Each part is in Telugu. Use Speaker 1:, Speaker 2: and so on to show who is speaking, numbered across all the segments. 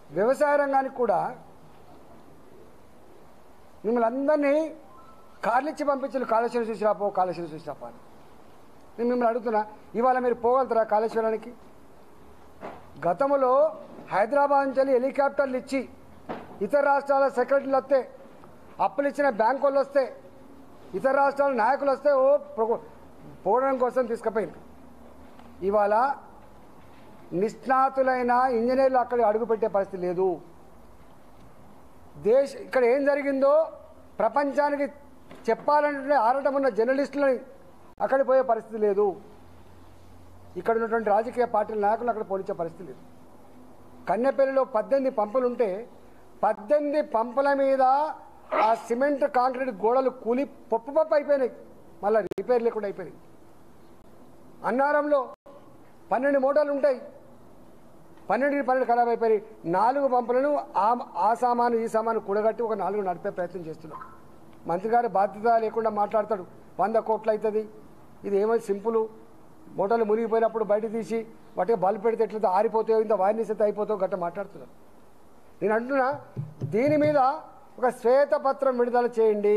Speaker 1: వ్యవసాయ రంగానికి కూడా మిమ్మల్ని అందరినీ కార్లు ఇచ్చి పంపించారు. కాళేశ్వరం చూసి రాపో, కాళేశ్వరం చూసి రాపో అని. నేను మిమ్మల్ని అడుగుతున్నా, ఇవాళ మీరు పోగలుగుతారా కాళేశ్వరానికి? గతంలో హైదరాబాద్ నుంచి హెలికాప్టర్లు ఇచ్చి ఇతర రాష్ట్రాల సెక్రటరీలు వస్తే, అప్పులు ఇచ్చిన బ్యాంకు వాళ్ళు వస్తే, ఇతర రాష్ట్రాల నాయకులు వస్తే పోవడం కోసం తీసుకుపోయింది. ఇవాళ నిష్ణాతులైన ఇంజనీర్లు అక్కడ అడుగుపెట్టే పరిస్థితి లేదు. ఇక్కడ ఏం జరిగిందో ప్రపంచానికి చెప్పాలంటే ఆరటం ఉన్న జర్నలిస్టులని అక్కడ పోయే పరిస్థితి లేదు. ఇక్కడ ఉన్నటువంటి రాజకీయ పార్టీల నాయకులు అక్కడ పోలించే పరిస్థితి లేదు. కన్నెపల్లిలో 18 పంపులుంటే 18 పంపుల మీద ఆ సిమెంట్ కాంక్రీట్ గోడలు కూలి పప్పు అయిపోయినాయి, మళ్ళీ రిపేర్ లేకుండా అయిపోయినాయి. అన్నారంలో 12 మోటార్లు ఉంటాయి, 12 ఖరాబ్ అయిపోయి 4 పంపులను ఆ సామాను ఈ సామాను కూడగట్టి ఒక 4 నడిపే ప్రయత్నం చేస్తున్నాం. మంత్రి గారు బాధ్యత లేకుండా మాట్లాడతాడు. 100 కోట్లు అవుతుంది, ఇది ఏమైనా సింపుల్, మోటార్లు మునిగిపోయినప్పుడు బయట తీసి వాటికి బల్బు పెడితే ఎట్లయితే ఆరిపోతాయో, ఇంత వైర్నెస్ అయితే అయిపోతాయో గట్ట మాట్లాడుతున్నాను. నేను అంటున్నా, దీని మీద ఒక శ్వేతపత్రం విడుదల చేయండి.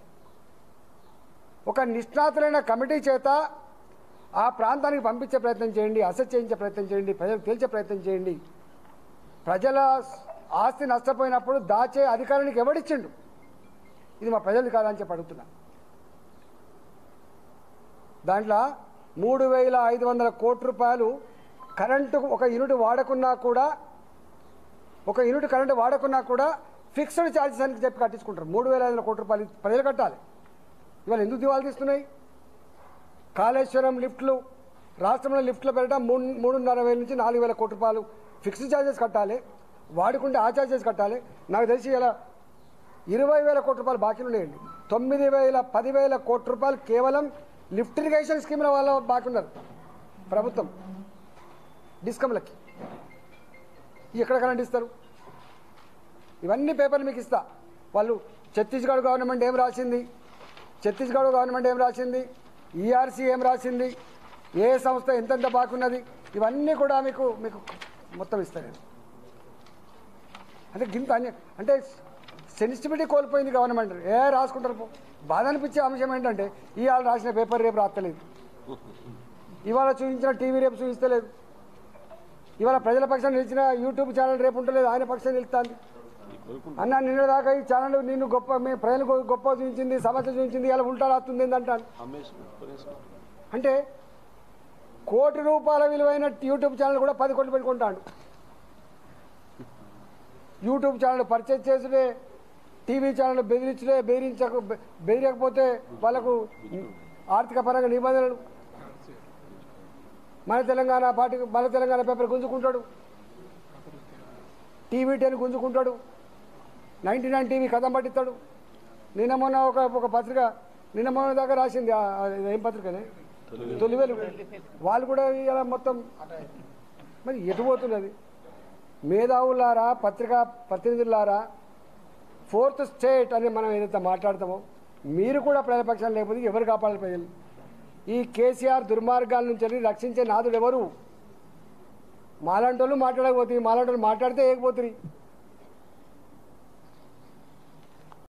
Speaker 1: ఒక నిష్ణాతులైన కమిటీ చేత ఆ ప్రాంతానికి పంపించే ప్రయత్నం చేయండి, అసెస్ చేయించే ప్రయత్నం చేయండి, ప్రజలకు తెలిసే ప్రయత్నం చేయండి. ప్రజల ఆస్తి నష్టపోయినప్పుడు దాచే అధికారానికి ఎవడిచ్చిండు? ఇది మా ప్రజలు కాదని చెప్పి అడుగుతున్నా. దాంట్లో 3,500 కోట్ల రూపాయలు కరెంటు ఒక యూనిట్ వాడకున్నా కూడా ఫిక్స్డ్ ఛార్జెస్ అని చెప్పి కట్టించుకుంటారు. 3,500 కోట్ల రూపాయలు ప్రజలు కట్టాలి. ఇవాళ ఎందుకు దివాళా తీస్తున్నాయి? కాళేశ్వరం లిఫ్ట్లు, రాష్ట్రంలో లిఫ్ట్లు పెట్టడం 3,500 నుంచి 4,000 కోట్ల రూపాయలు ఫిక్స్డ్ ఛార్జెస్ కట్టాలి, వాడుకుంటే ఆ ఛార్జెస్ కట్టాలి. నాకు తెలిసి ఇలా 20,000 కోట్ల రూపాయలు బాకీలు ఉన్నాయండి. 10,000 కోట్ల రూపాయలు కేవలం లిఫ్ట్ ఇరిగేషన్ స్కీమ్ల వల్ల బాకీ ఉన్నారు ప్రభుత్వం డిస్కమ్లకి. ఎక్కడ కరెంట్ ఇస్తారు? ఇవన్నీ పేపర్లు మీకు ఇస్తా. వాళ్ళు ఛత్తీస్గఢ్ గవర్నమెంట్ ఏం రాసింది, ఈఆర్సీ ఏం రాసింది, ఏ సంస్థ ఎంతెంత బాకీ ఉన్నది, ఇవన్నీ కూడా మీకు మొత్తం ఇస్తాను నేను. అంటే గింత అంటే సెన్సిటివిటీ కోల్పోయింది గవర్నమెంట్. రాసుకుంటారు పో. బాధ అనిపించే అంశం ఏంటంటే, ఇవాళ రాసిన పేపర్ రేపు రాస్తలేదు, ఇవాళ చూపించిన టీవీ రేపు చూపిస్తలేదు, ఇవాళ ప్రజల పక్షాన్ని నిలిచిన యూట్యూబ్ ఛానల్ రేపు ఉంటలేదు, ఆయన పక్షాన్ని నిలుస్తుంది. అన్న నిన్నదాకా ఈ ఛానల్ నిన్ను ప్రజలు గొప్ప చూపించింది, సమస్య చూపించింది, ఇలా ఉల్టా రాస్తుంది ఏంటంటాను. అంటే ₹1 కోటి విలువైన యూట్యూబ్ ఛానల్ కూడా 10 కోట్లు పెట్టుకుంటాడు. యూట్యూబ్ ఛానల్ పర్చేజ్ చేసుడే, టీవీ ఛానల్ బెదిరించకపోతే వాళ్ళకు ఆర్థిక పరంగా నిబంధనలు. మన తెలంగాణ పేపర్ గుంజుకుంటాడు, టీవీ 10 గుంజుకుంటాడు, 99 టీవీ కథం పట్టిస్తాడు. నిన్న మొన్న ఒక పత్రిక నిన్న మొన్న దాకా రాసింది, ఏం పత్రికనే, తొలివేలు. వాళ్ళు కూడా ఇలా మొత్తం మరి ఎటుపోతున్నది? మేధావులారా, పత్రికా ప్రతినిధులారా, 4th స్టేట్ అని మనం ఏదైతే మాట్లాడతామో మీరు కూడా ప్రజల పక్షాన్ని లేకపోతే ఎవరు కాపాడాలి ప్రజలు? ఈ కేసీఆర్ దుర్మార్గాల నుంచి రక్షించే నాదుడు ఎవరు? మాలాంటి వాళ్ళు మాట్లాడకపోతే, మాలాంటి వాళ్ళు మాట్లాడితే ఏకపోతుంది.